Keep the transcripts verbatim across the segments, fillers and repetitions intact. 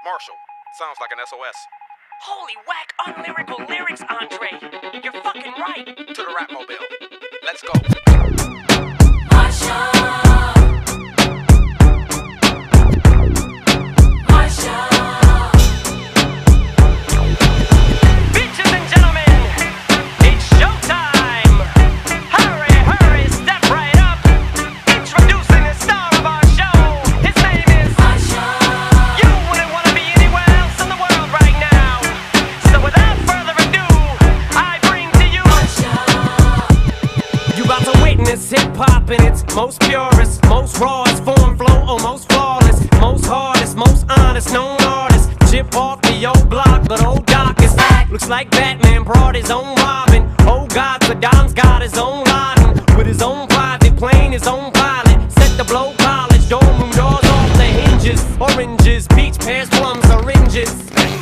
Marshall. Sounds like an S O S. Holy whack, unlyrical lyrics, Andre. You're fucking right. To the rap mobile. Let's go. Marshall. Hip-hop in its most purest, most rawest form, flow almost flawless, most hardest, most honest, known artist. Chip off the old block, but old Doc is back. Looks like Batman brought his own Robin. Oh God, Saddam's got his own Laden, with his own private plane, his own pilot. Set to blow college, dorm room doors off the hinges. Oranges, peach, pears, plums, syringes.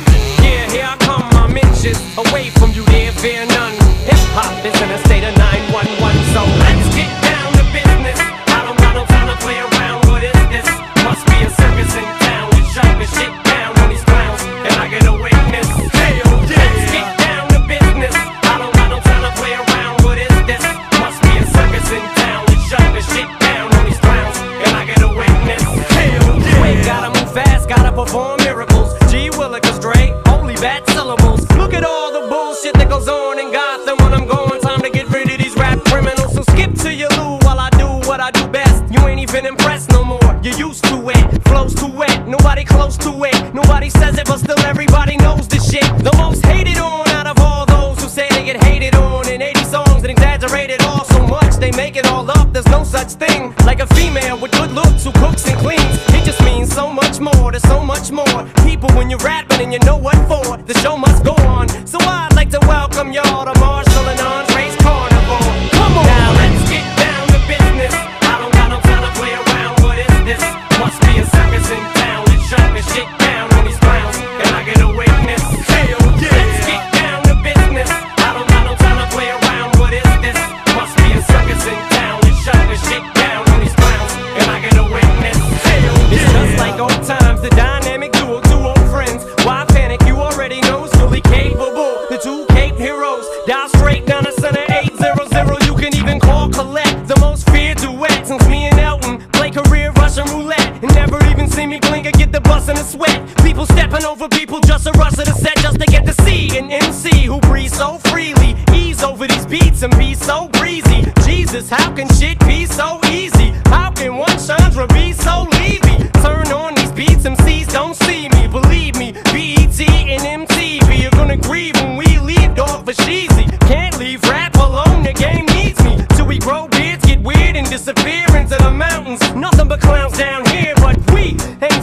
Yeah, here I come, my mentions. Away from you, there fear none. Hip-hop is in a state of nine one one, so let's get down to business. I don't got no time to play around, what is this? Must be a circus in town. It's shut the shit down on these clowns, and I get a witness. Hell yeah. Let's get down to business. I don't got no time to play around, what is this? Must be a circus in town. It's shut the shit down on these clowns, and I get a witness. Hell yeah. Wait, gotta move fast, gotta perform miracles. G Willikers, Dre, only bad syllables. Look at all the bullshit that goes on in Gotham when I'm going. Time to get rid of these rap criminals. So skip to your loo while I do what I do best. You ain't even impressed no more. You're used to it. Flows too wet. Nobody close to it. Nobody says it, but still everybody knows the shit. The most hated on out of all those who say they get hated on in eighty songs and exaggerated all so much they make it all up. There's no such thing like a female with good looks who cooks and cleans. It just means so much more. There's so much more people when you're rapping and you know what for. The show must go on. So I'd like to welcome y'all to Marshall and Andre's Carnival. Come on. Now let's get down to business. I don't got no time to play around. What is this? Must be a circus in town. Let's shut this shit down on these clowns, and I get a witness. Hell yeah. Let's get down to business. I don't got no time to play around. What is this? Must be a circus in town. Let's shut this shit down on these clowns, and I get a witness. Hell yeah. It's just like old times, the dynamic duo, two old friends. Why panic? You already know it's fully capable. The two Cape heroes, dial straight down the center eight zero zero. You can even call collect the most feared duet since me and Elton play career Russian roulette and never even see me blink or get the bus in a sweat. People stepping over people just to rush to the set just to get to see an M C who breathes so freely, ease over these beats and be so breezy. Jesus, how can shit be so easy? How can one Chandra be so leavy? Turn on these beats, M Cs don't see me. Believe me, B E T and M T V are gonna grieve when we leave off for cheesy. Can't leave rap alone, the game needs me. Till we grow beards, get weird and disappear into the mountains. Nothing but clowns down here, but we ain't